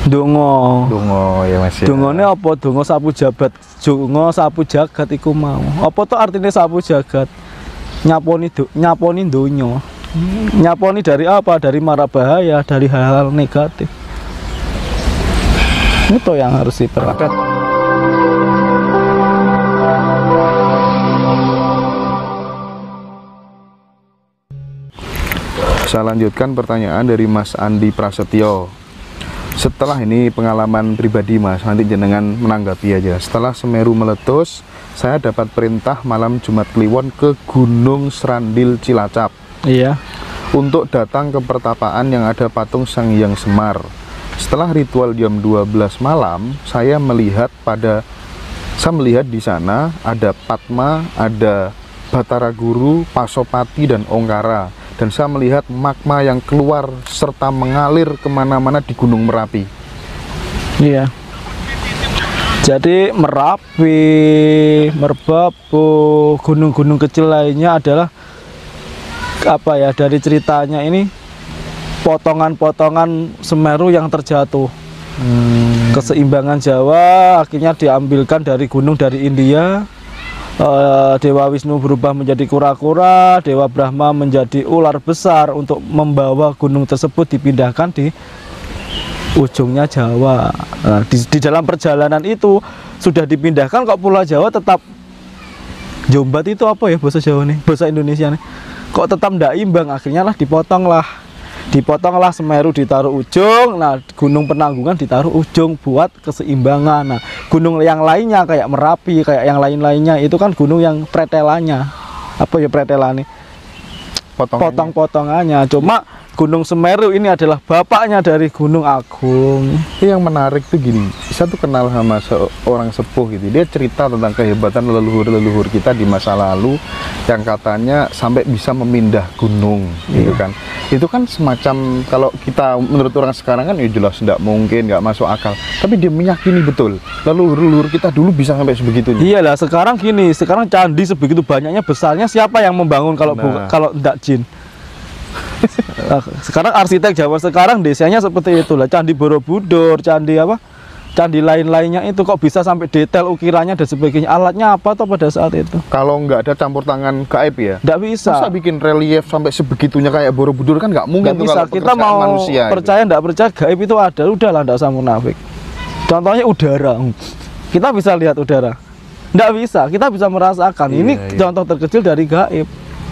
Donga. Donga ya Mas. Dongane apa? Donga sapu jagat. Donga sapu jagat iku mau. Apa to artinya sapu jagat? Nyaponi donya. Nyaponi dari apa? Dari mara bahaya, dari hal-hal negatif. Itu yang harus diperhatikan. Saya lanjutkan pertanyaan dari Mas Andi Prasetyo. Setelah ini pengalaman pribadi Mas, nanti jenengan menanggapi aja. Setelah Semeru meletus, saya dapat perintah malam Jumat Kliwon ke Gunung Srandil Cilacap. Iya. Untuk datang ke pertapaan yang ada patung Sang Hyang Semar. Setelah ritual jam 12 malam, saya melihat di sana ada Padma, ada Batara Guru, Pasopati, dan Ongkara. Dan saya melihat magma yang keluar serta mengalir kemana-mana di Gunung Merapi. Iya. Jadi Merapi, Merbabu, gunung-gunung kecil lainnya adalah apa ya, dari ceritanya ini potongan-potongan Semeru yang terjatuh. Keseimbangan Jawa akhirnya diambilkan dari gunung dari India. Dewa Wisnu berubah menjadi kura-kura, Dewa Brahma menjadi ular besar untuk membawa gunung tersebut dipindahkan di ujungnya Jawa. Nah, di dalam perjalanan itu sudah dipindahkan kok Pulau Jawa tetap jombat itu apa ya bahasa Jawa nih, bahasa Indonesia nih. Kok tetap ndak imbang, akhirnya lah dipotonglah Semeru ditaruh ujung, nah Gunung Penanggungan ditaruh ujung buat keseimbangan. Nah gunung yang lainnya kayak Merapi, kayak yang lain-lainnya itu kan gunung yang pretelannya, apa ya pretelannya, potong-potongannya. Cuma Gunung Semeru ini adalah bapaknya dari Gunung Agung. Yang menarik tuh gini, saya tuh kenal sama seorang sepuh gitu. Dia cerita tentang kehebatan leluhur-leluhur kita di masa lalu yang katanya sampai bisa memindah gunung, gitu kan. Itu kan semacam, kalau kita menurut orang sekarang kan ya jelas tidak mungkin, nggak masuk akal. Tapi dia meyakini betul leluhur-leluhur kita dulu bisa sampai sebegitunya. Iyalah, sekarang gini, sekarang candi sebegitu banyaknya, besarnya siapa yang membangun kalau kalau tidak jin? Sekarang arsitek Jawa sekarang desanya seperti itulah. Candi Borobudur, candi apa, candi lain-lainnya itu kok bisa sampai detail ukirannya dan sebagainya. Alatnya apa tuh pada saat itu? Kalau nggak ada campur tangan gaib ya, nggak bisa. Masa bikin relief sampai sebegitunya kayak Borobudur kan nggak mungkin. Nggak bisa. Kita mau manusia, percaya nggak percaya gaib itu ada, udahlah, nggak usah munafik. Contohnya udara, kita bisa lihat udara. Nggak bisa, kita bisa merasakan. Ini contoh terkecil dari gaib.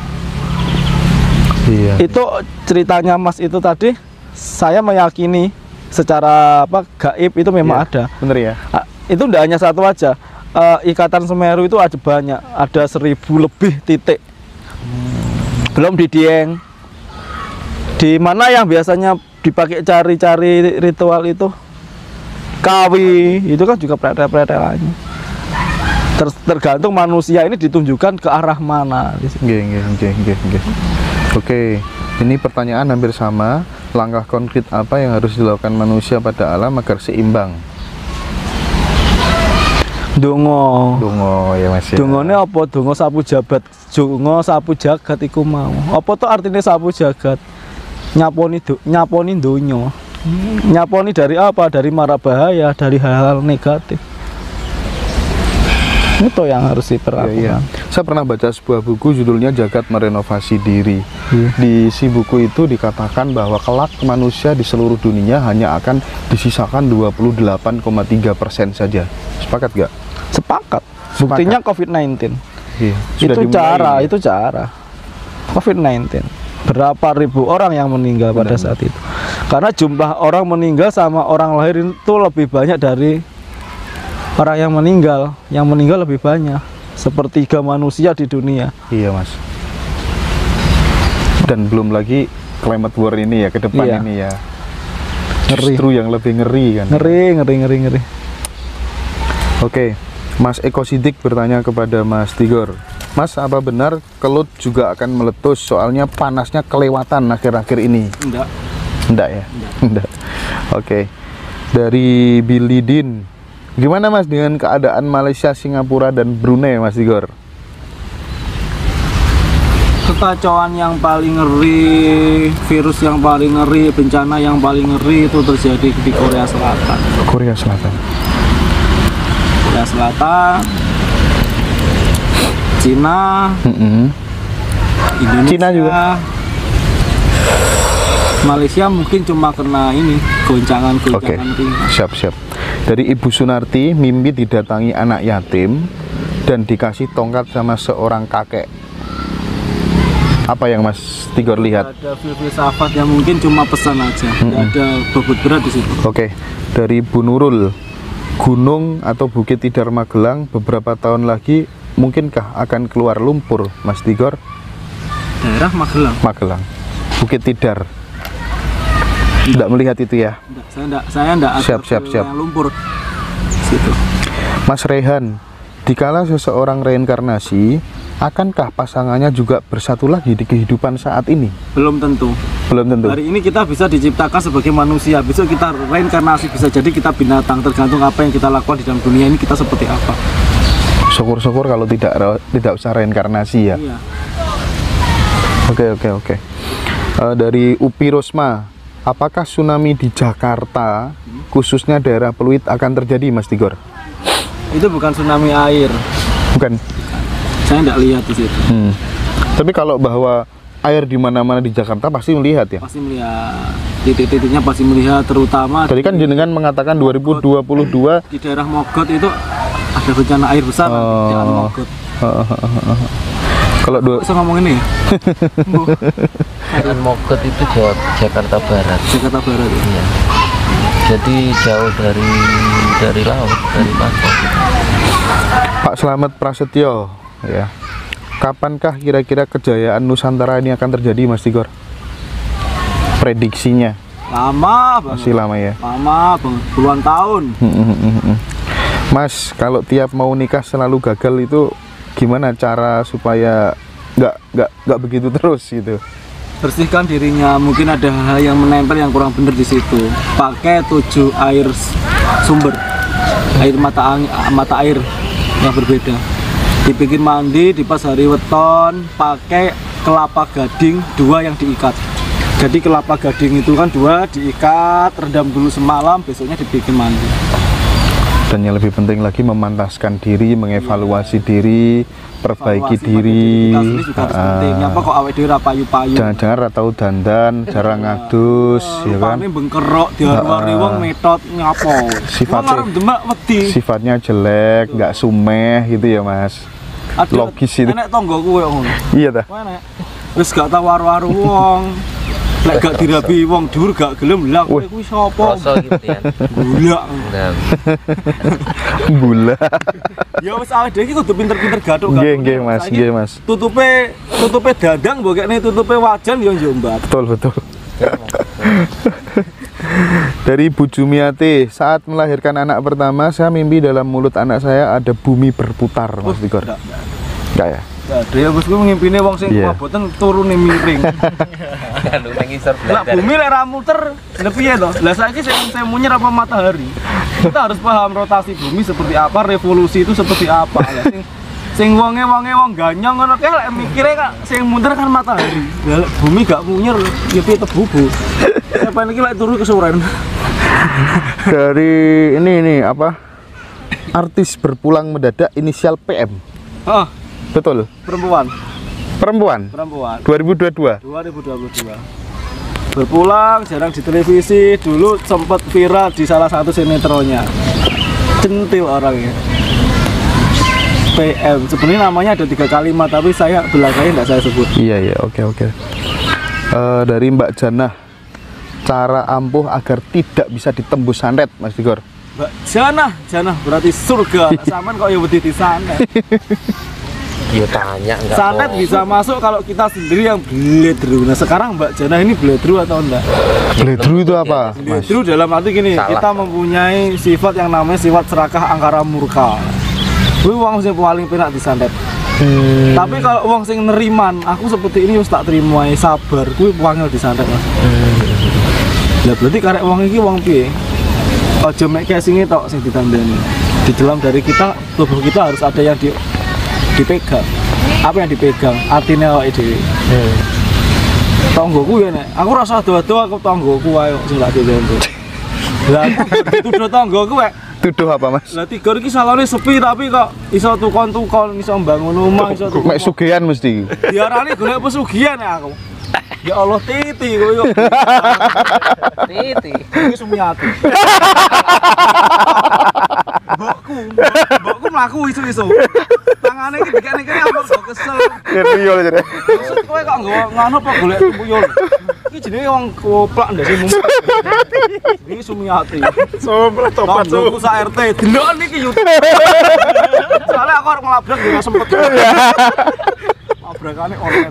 Itu ceritanya Mas itu tadi, saya meyakini secara apa, gaib itu memang ada. Bener ya? Itu tidak hanya satu aja. Ikatan Semeru itu ada banyak, ada 1000 lebih titik. Belum di Dieng. Di mana yang biasanya dipakai cari-cari ritual itu? Kawi, itu kan juga pretel-pretelannya. Tergantung manusia ini ditunjukkan ke arah mana. Oke, ini pertanyaan hampir sama. Langkah konkret apa yang harus dilakukan manusia pada alam agar seimbang? Donga ya Mas. Dongane apa? Donga sapu jagat. Donga sapu jagat iku mau. Apa to artinya sapu jagat? Nyaponi donya. Nyaponi dari apa? Dari mara bahaya, dari hal-hal negatif. Itu yang harus diperhatikan. Saya pernah baca sebuah buku judulnya Jagat Merenovasi Diri. Di si buku itu dikatakan bahwa kelak manusia di seluruh dunia hanya akan disisakan 28,3% saja. Sepakat gak? Sepakat. Buktinya COVID-19. Itu cara. COVID-19. Berapa ribu orang yang meninggal pada saat itu. Karena jumlah orang meninggal sama orang lahir itu lebih banyak dari orang yang meninggal lebih banyak, 1/3 manusia di dunia. Iya Mas. Dan belum lagi climate war ini ya, ke depan ini ya. Ngeri. Justru yang lebih ngeri kan. Ngeri. Oke, Mas Eko Sidik bertanya kepada Mas Tigor. Mas, apa benar Kelut juga akan meletus? Soalnya panasnya kelewatan akhir-akhir ini. Enggak ya? Enggak. Oke. Dari Bilidin. Gimana Mas dengan keadaan Malaysia, Singapura, dan Brunei Mas Tigor? Kekacauan yang paling ngeri, virus yang paling ngeri, bencana yang paling ngeri itu terjadi di Korea Selatan. Korea Selatan. Korea Selatan, Cina, Indonesia, Cina juga. Malaysia mungkin cuma kena ini goncangan-goncangan ringan. Siap. Dari Ibu Sunarti, mimpi didatangi anak yatim dan dikasih tongkat sama seorang kakek. Apa yang Mas Tigor lihat? Ada filsafat yang mungkin cuma pesan aja, nggak ada bobot berat di situ. Oke, dari Bu Nurul, gunung atau Bukit Tidar Magelang beberapa tahun lagi mungkinkah akan keluar lumpur, Mas Tigor? Daerah Magelang. Magelang, Bukit Tidar. Tidak melihat itu ya? Saya enggak ada Siap. yang lumpur situ. Mas Rehan, dikala seseorang reinkarnasi, akankah pasangannya juga bersatu lagi di kehidupan saat ini? Belum tentu. Belum tentu. Hari ini kita bisa diciptakan sebagai manusia, besok kita reinkarnasi, bisa jadi kita binatang, tergantung apa yang kita lakukan di dalam dunia ini, kita seperti apa. Syukur-syukur kalau tidak usah reinkarnasi ya. Iya. Oke. Dari Upi Rosma, apakah tsunami di Jakarta, khususnya daerah Pluit, akan terjadi, Mas Tigor? Itu bukan tsunami air. Bukan. Saya tidak lihat di situ. Tapi kalau bahwa air di mana-mana di Jakarta pasti melihat ya. Pasti melihat, titik-titiknya pasti melihat, terutama Tadi kan jenengan mengatakan 2022 di daerah Mogot itu ada bencana air besar. Di daerah Mogot. Kalau Bisa ngomong ini? Kan Mogot itu Jakarta Barat. Jakarta Barat. Iya. Jadi jauh dari laut, dari pantai. Pak Slamet Prasetyo, ya. Kapankah kira-kira kejayaan Nusantara ini akan terjadi, Mas Tigor? Prediksinya Lama banget. masih lama ya. Lama banget, puluhan tahun. Mas, kalau tiap mau nikah selalu gagal itu gimana cara supaya nggak begitu terus gitu? Bersihkan dirinya, mungkin ada hal yang menempel yang kurang benar di situ. Pakai 7 air sumber, air mata air yang berbeda. Dibikin mandi di pas hari weton, pakai kelapa gading 2 yang diikat. Jadi kelapa gading itu kan 2 diikat, rendam dulu semalam, besoknya dibikin mandi. Dan yang lebih penting lagi memantaskan diri, mengevaluasi diri, perbaiki diri. Ini juga harus penting. Apa kok awet dhewe ra payu-payu? Jangan-jangan ra tau dandan, jarang ngadus, ya kan? Rupane bengkerok diarwari wong metot nyapo. Sifatnya- Wong arep demak wedi. Sifatnya jelek, nggak sumeh gitu ya, Mas. Aduh, Logis itu. Enek tanggoku koyo ngono. Iya dah. Kowe enek. Wis gak tau waru-waru wong. Lek gak dirabi wong dhuwur gak gelem lah kowe kuwi sapa? Rasa gitu ya. Gula. Nah, Bula. Ya wis awake dhewe iki kudu pinter-pinter gathuk. Nggih, Mas, nggih, Mas. Tutupe dadang mbok kene tutupe wajan ya njombat. Betul. Dari Bu Jumiati, saat melahirkan anak pertama, saya mimpi dalam mulut anak saya ada bumi berputar, Mas Tigor. Enggak ya? Ya, dia bosku ngimpine wong sing Iya. kuwaboten turune miring. kan lu ngisor Lah bumi lek ra muter, lha piye to? Lah saiki sing munyer apa matahari? Kita harus paham rotasi bumi seperti apa, revolusi itu seperti apa. Lah sing wong ganyong ngono kae lek mikire kak sing muter kan matahari. Lah lek bumi gak munyer ya piye tebubu. Apa iki lek turu kesuren. Dari ini apa? Artis berpulang mendadak inisial PM. Oh, Betul. perempuan 2022. 2022. Berpulang, jarang di televisi, dulu sempat viral di salah satu sinetronnya. Centil orangnya. PM, sebenarnya namanya ada 3 kalimat, tapi saya belakangnya nggak saya sebut. Iya, oke. Dari Mbak Janah, cara ampuh agar tidak bisa ditembus santet, Mas Tigor. Mbak Janah berarti surga. Saman kok ya wedi di santet. dia tanya enggak Santet mau. bisa masuk kalau kita sendiri yang bledru. Nah sekarang Mbak Janah ini bledru atau enggak? Bledru itu apa, Mas? Bledru dalam arti gini, Salah. kita mempunyai sifat yang namanya sifat serakah angkara murka. Kuwi wong sing paling penak disantet. Tapi kalau wong sing neriman, aku seperti ini wis tak terima ae, sabar, kuwi wangel disantet, Mas. Lah berarti karek wong iki wong piye? Aja mek casing tok sing ditandani. Di dalam dari kita, tubuh kita harus ada yang dipegang. apa yang dipegang artinya awake dhewe. Tonggoku ya nek aku rasa ado-ado aku tonggoku ae sing tak dhewe. Lah aku dituduh tonggoku wae. Tuduh apa Mas? Lah tiga iki salone sepi tapi kok iso tukon-tukon, iso mbangun omah, iso tukon. Mek sugihan mesti. Diarani golek pesugihan ya aku. Ya Allah titi koyo. Titi. Iki Sumiati. Mbokku mlaku isu-isu. Tangane iki dikene kene aku kok kesel. Iya jare. Maksud kowe kok ngono apa golek tuyul. Iki jenenge wong koplak ndak sih mung. Iki Sumiati. Sompret topat Mbokku sak RT delok niki YouTube. Soale aku arep nglabrak ya sempet. Labrakane online.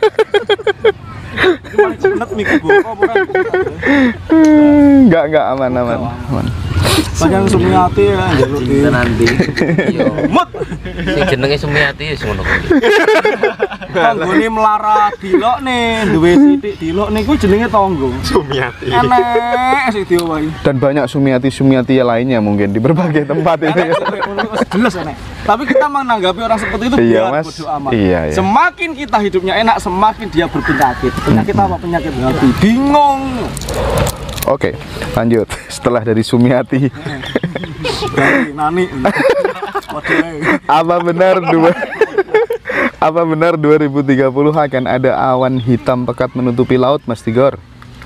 Iki paling cepet miku boko apa kan? Enggak aman. Panjang Sumiati ya njaluk di nanti. Yo. mut. Sing jenenge Sumiati wis ngono kuwi. Tanggone melarat dilokne, duwe sithik dilokne kuwi jenenge tanggo. Sumiati. Enek sing diowahi. Dan banyak Sumiati lainnya mungkin di berbagai tempat ini. Jelas enek. Tapi kita menanggapi orang seperti itu Iya, biar Mas. bodo amat. Iya. Semakin kita hidupnya enak, semakin dia berpenyakit. Penyakit apa? Penyakit hati. Bingung. Oke, lanjut. Setelah dari Sumiati, Dari nani. apa benar 2030 akan ada awan hitam pekat menutupi laut, Mas Tigor?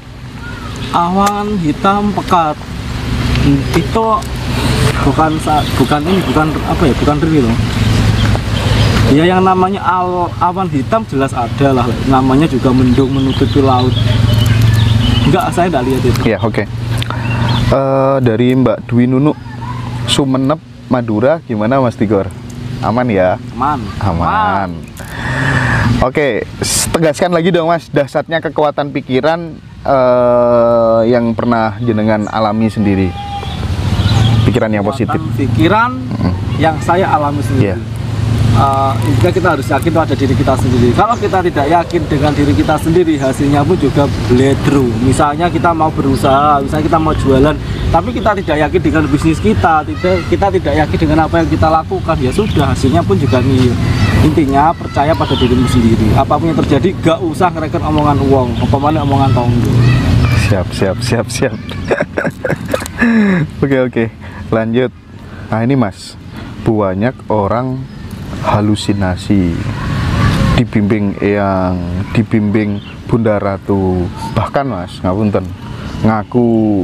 Awan hitam pekat. Itu bukan apa ya? Bukan real. Ya yang namanya awan hitam jelas ada lah. Namanya juga mendung menutupi laut. Enggak, saya enggak lihat itu. Ya, oke. Dari Mbak Dwi Nunuk, Sumenep, Madura, gimana Mas Tigor? Aman ya? Aman. Oke, tegaskan lagi dong Mas, dahsyatnya kekuatan pikiran yang pernah jenengan alami sendiri. Pikiran yang positif. Pikiran yang saya alami sendiri. Yeah. Intinya kita harus yakin pada diri kita sendiri. Kalau kita tidak yakin dengan diri kita sendiri, hasilnya pun juga bledru. Misalnya kita mau berusaha, misalnya kita mau jualan, tapi kita tidak yakin dengan bisnis kita tidak yakin dengan apa yang kita lakukan, ya sudah, hasilnya pun juga nihil. Intinya percaya pada dirimu sendiri. Apapun yang terjadi, gak usah ngereken omongan uang, apalagi omongan tonggo. Siap. Oke. Lanjut. Nah ini Mas, banyak orang halusinasi, dibimbing Eyang, dibimbing Bunda Ratu, bahkan Mas ngapunten ngaku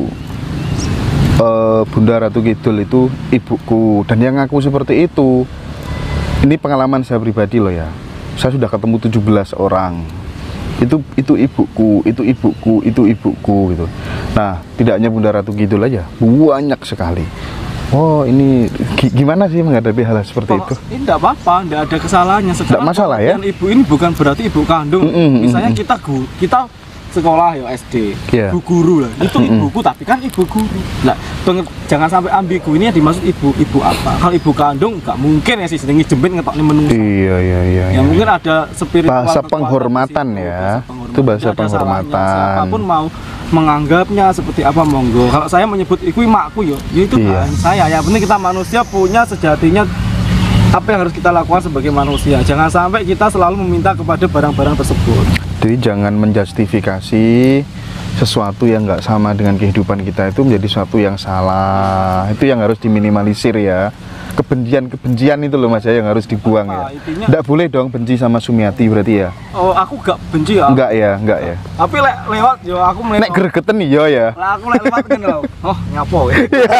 Bunda Ratu Kidul itu ibuku, dan yang ngaku seperti itu, ini pengalaman saya pribadi loh ya, saya sudah ketemu 17 orang, itu ibuku gitu. Nah, tidak hanya Bunda Ratu Kidul aja, banyak sekali. Oh, ini gimana sih menghadapi hal seperti itu? Ini tidak apa-apa, tidak ada kesalahannya. Tidak masalah ya? Ibu ini bukan berarti ibu kandung. Misalnya kita sekolah ya SD, ibu guru lah. Itu ibuku, tapi kan ibu guru. Nah, jangan sampai ambigu, ini yang dimaksud ibu apa? Kalau ibu kandung nggak mungkin ya sih senengi jembet ngetoknya menungso. Iya. Ya mungkin ada spiritual bahasa penghormatan ya. Itu bahasa penghormatan. Siapapun mau menganggapnya seperti apa monggo. Kalau saya menyebut iku makku ya itu kan saya. Yang penting kita manusia punya sejatinya apa yang harus kita lakukan sebagai manusia. Jangan sampai kita selalu meminta kepada barang-barang tersebut. Jadi jangan menjustifikasi sesuatu yang nggak sama dengan kehidupan kita itu menjadi sesuatu yang salah. Itu yang harus diminimalisir ya. Kebencian itu loh Mas ya, yang harus dibuang ya. Nggak boleh dong benci sama Sumiati berarti ya. Oh, aku gak benci ya. Enggak ya. Tapi lewat yo aku melihat. Nek gregeten yo ya. Lah aku lewat kan lho. Oh, nyapo ya.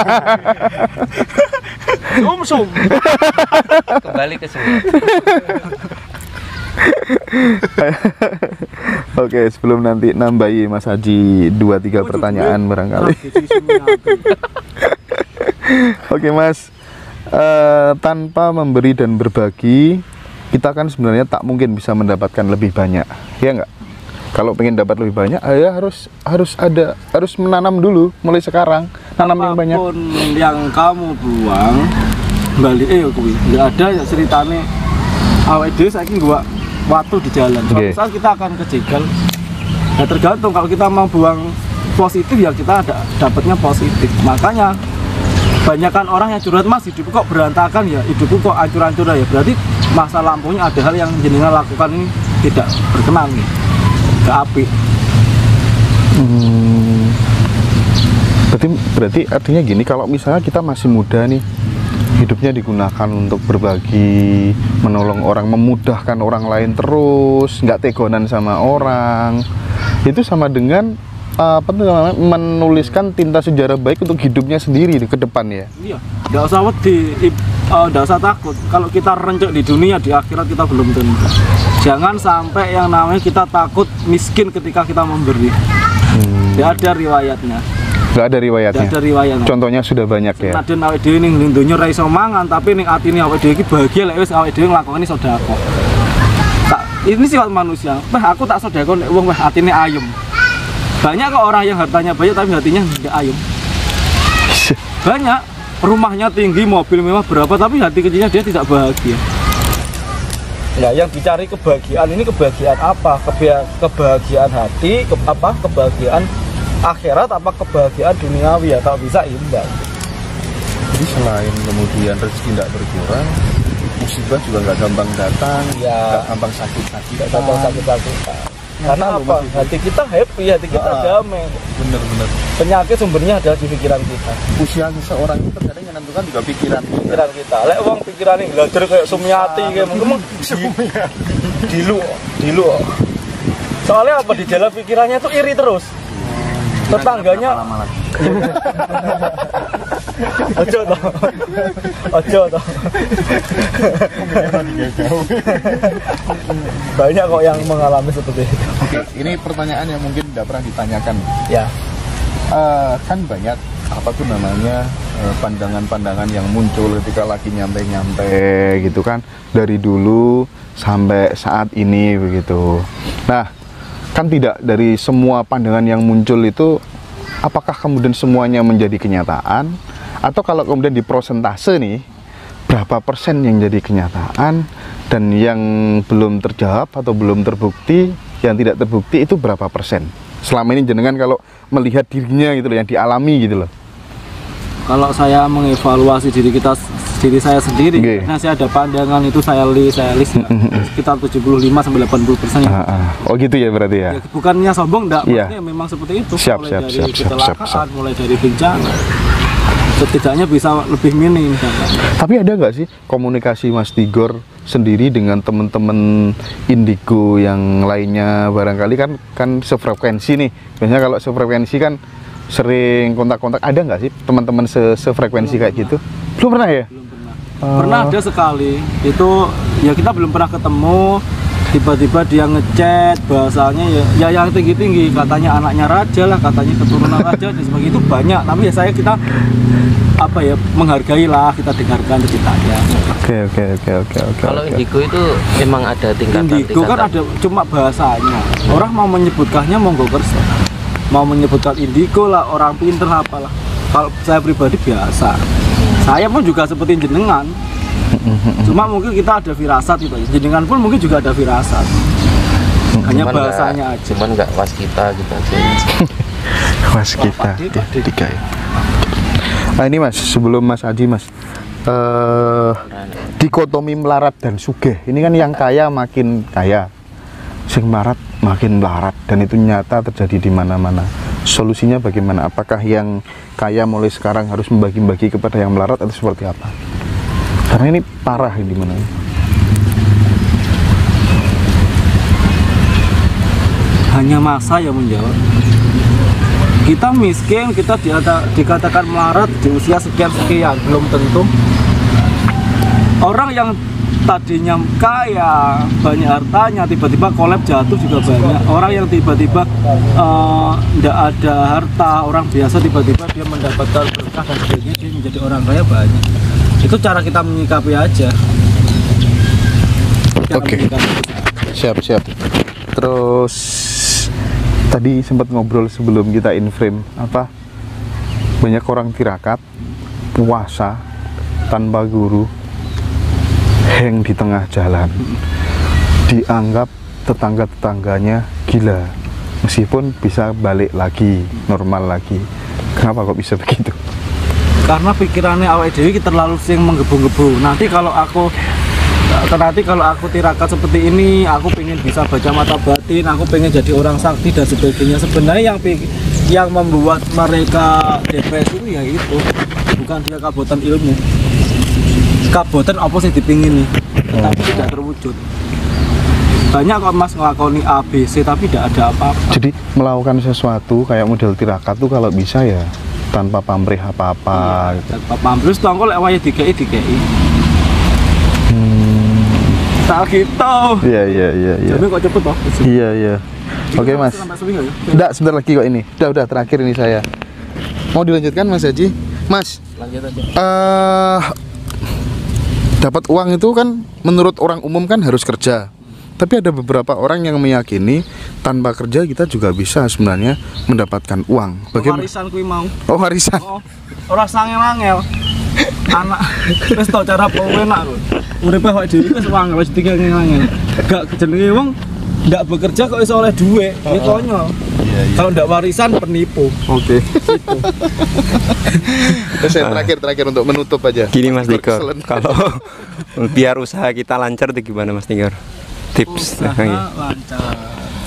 Sum. Kembali ke Sumiati. Oke, sebelum nanti nambahi Mas Haji 2-3 pertanyaan barangkali. Oke Mas, tanpa memberi dan berbagi, kita kan sebenarnya tak mungkin bisa mendapatkan lebih banyak, ya enggak? Kalau pengen dapat lebih banyak, ya harus menanam dulu, mulai sekarang tanam yang banyak. Apapun yang kamu buang, balik kuwi. Enggak ada ya ceritane awake dhewe saiki gua waktu di jalan. Suatu saat kita akan kejegal. Ya tergantung, kalau kita mau buang positif ya kita dapatnya positif. Makanya Banyakan orang yang curhat, Mas hidupku kok berantakan ya, hidupku kok hancur-hancur ya. Berarti masa lampaunya ada hal yang jenengan lakukan ini tidak berkenan nih, gak apik. Berarti artinya gini, kalau misalnya kita masih muda nih, hidupnya digunakan untuk berbagi, menolong orang, memudahkan orang lain terus, nggak tegonan sama orang, itu sama dengan apa tuh namanya, menuliskan tinta sejarah baik untuk hidupnya sendiri ke depan ya. Iya, nggak usah wedi, nggak usah takut. Kalau kita rencek di dunia, di akhirat kita belum tentu. Jangan sampai yang namanya kita takut miskin ketika kita memberi. Nggak ada riwayatnya. Nggak ada riwayatnya. Nggak ada riwayatnya. Contohnya sudah banyak ya. Naden awake dhewe ning donya ra iso mangan, tapi ning atine awake dhewe iki bahagia lek wis awake dhewe nglakoni sedekah. Ini sifat manusia. Aku tak sedekah nek wong atine ayem. Banyak kok orang yang hartanya banyak tapi hatinya tidak ayem. Banyak, rumahnya tinggi, mobil mewah berapa, tapi hati kecilnya dia tidak bahagia. Nah, yang dicari kebahagiaan ini kebahagiaan apa? Kebahagiaan hati, kebahagiaan akhirat, apa kebahagiaan duniawi ya? Kalau bisa imbang. Jadi selain kemudian rezeki tidak berkurang, musibah juga nggak gampang datang, ya, nggak gampang sakit-sakitan. Nggak gampang sakit-sakitan. Karena apa? Hati kita happy, hati kita damai. Bener-bener. Penyakit sumbernya adalah di pikiran kita. Usia seseorang itu terkadang yang menentukan juga pikiran kita. Lek wong pikiran ini belajar kayak Sumiati kayak mungkin dilu. Soalnya apa, di jalan pikirannya tuh iri terus. Tetangganya ojo toh. Banyak kok yang mengalami seperti itu. Oke, ini pertanyaan yang mungkin tidak pernah ditanyakan. Ya. Kan banyak apa tuh namanya pandangan-pandangan yang muncul ketika lagi nyantai-nyantai gitu kan, dari dulu sampai saat ini begitu. Nah, kan tidak dari semua pandangan yang muncul itu apakah kemudian semuanya menjadi kenyataan, atau kalau kemudian di prosentase nih berapa persen yang jadi kenyataan dan yang belum terjawab atau belum terbukti, yang tidak terbukti itu berapa persen selama ini jenengan kalau melihat dirinya gitu loh, yang dialami gitu loh. Kalau saya mengevaluasi diri saya sendiri, karena saya ada pandangan itu saya list sekitar 75-80% ya. Oh gitu ya berarti ya. Bukannya sombong, enggak, maksudnya memang seperti itu. Mulai dari kecelakaan, mulai dari bencana, setidaknya bisa lebih minim. Tapi ada nggak sih komunikasi Mas Tigor sendiri dengan teman-teman indigo yang lainnya, barangkali kan sefrekuensi nih. Biasanya kalau sefrekuensi kan sering kontak-kontak, ada nggak sih teman-teman sefrekuensi kayak gitu? Belum pernah ya? Belum pernah. Pernah ada sekali, itu ya kita belum pernah ketemu, tiba-tiba dia ngechat, bahasanya ya yang tinggi-tinggi, katanya anaknya raja lah, katanya keturunan raja dan sebagainya, itu banyak. Tapi ya kita apa ya, menghargai lah, kita dengarkan ceritanya. Oke. Kalau indigo itu memang ada tingkatan. Indigo kan ada cuma bahasanya. Orang mau menyebutkannya monggo kersa. Mau menyebutkan indigo lah, orang pinter apalah. Kalau saya pribadi biasa. Saya pun juga seperti jenengan. Cuma mungkin kita ada firasat gitu. Jenengan pun mungkin juga ada firasat. Hanya cuman bahasanya aja. Cuman nggak waskita gitu aja. Waskita tiga ya. Nah ini Mas, sebelum Mas Aji Mas, dikotomi melarat dan sugih. Ini kan yang kaya makin kaya, sing melarat makin melarat, dan itu nyata terjadi di mana-mana. Solusinya bagaimana? Apakah yang kaya mulai sekarang harus membagi-bagi kepada yang melarat atau seperti apa? Karena ini parah di mana? Hanya masa yang menjawab. Kita miskin, kita dikatakan melarat di usia sekian-sekian, belum tentu. Orang yang tadinya kaya, banyak hartanya, tiba-tiba kolab jatuh juga banyak. Orang yang tiba-tiba tidak ada harta, orang biasa tiba-tiba dia mendapatkan berkah dan sebagainya, dia menjadi orang kaya banyak. Itu cara kita menyikapi aja. Oke. Siap. Terus tadi sempat ngobrol sebelum kita in frame, apa banyak orang tirakat puasa tanpa guru, hang di tengah jalan, dianggap tetangga-tetangganya gila meskipun bisa balik lagi normal lagi. Kenapa kok bisa begitu? Karena pikirannya awake dhewe terlalu sing menggebu-gebu. Nanti kalau aku tirakat seperti ini, aku pengen bisa baca mata batin, aku pengen jadi orang sakti dan sebagainya. Sebenarnya yang membuat mereka depresi itu ya itu, bukan dia kabotan ilmu. Kabotan apa sih dipingin nih, tetapi tidak terwujud. Banyak kok Mas ngelakoni A, B, C tapi tidak ada apa-apa. Jadi melakukan sesuatu kayak model tirakat tuh kalau bisa ya tanpa pamrih apa-apa. Iya, tanpa pamrih, terus tongkol lek wae dikei. Tak gitu. Iya. Tapi kok cepet toh? Iya. Oke Mas. Enggak, sebentar lagi kok ini. Udah terakhir ini saya. Mau dilanjutkan Mas Haji? Mas. Lanjut aja. Dapat uang itu kan menurut orang umum kan harus kerja. Tapi ada beberapa orang yang meyakini tanpa kerja kita juga bisa sebenarnya mendapatkan uang. Bagaimana? Warisan kuwi mau. Oh, warisan. Oh, ora sangel-angel. Anak wis tau cara enak kok. Uripe awake dhewe wis wangel wis dikengel-angel. Gak jenenge wong ndak bekerja kok iso oleh duit. Iki konyol. Iya. Kalau ndak warisan penipu. Oke. Terus saya terakhir untuk menutup aja. Gini Mas Tigor, kalau biar usaha kita lancar itu gimana Mas Tigor? Tips Usaha lancar.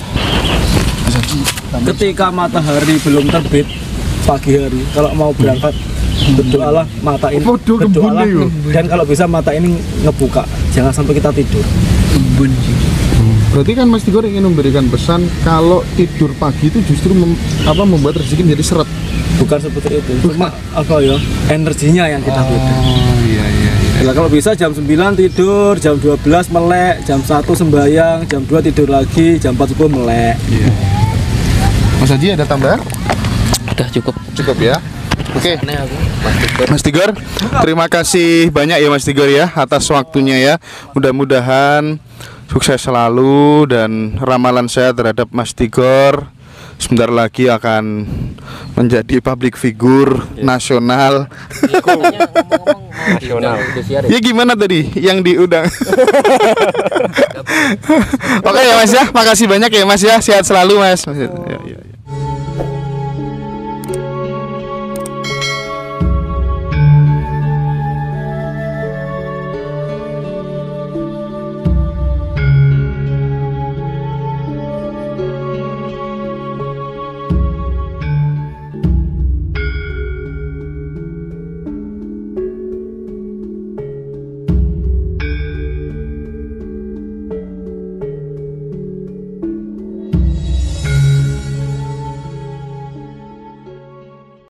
Ketika matahari belum terbit pagi hari, kalau mau berangkat berdoalah mata ini berdoalah, dan kalau bisa mata ini ngebuka, jangan sampai kita tidur. Berarti kan Mas Tigor ingin memberikan pesan kalau tidur pagi itu justru membuat rezeki menjadi seret. Bukan seperti itu, cuma apa ya, energinya yang kita beda. Iya. Nah, kalau bisa jam 9 tidur, jam 12 melek, jam 1 sembahyang, jam 2 tidur lagi, jam 4 subuh melek. Iya. Mas Haji ada tambahan? Udah cukup. Cukup ya. Oke. Mas Tigor, terima kasih banyak ya Mas Tigor ya atas waktunya ya. Mudah-mudahan sukses selalu dan ramalan saya terhadap Mas Tigor sebentar lagi akan menjadi public figure nasional. nasional. Ya gimana tadi yang diundang? Oke ya Mas ya, makasih banyak ya Mas ya, sehat selalu Mas. Ya.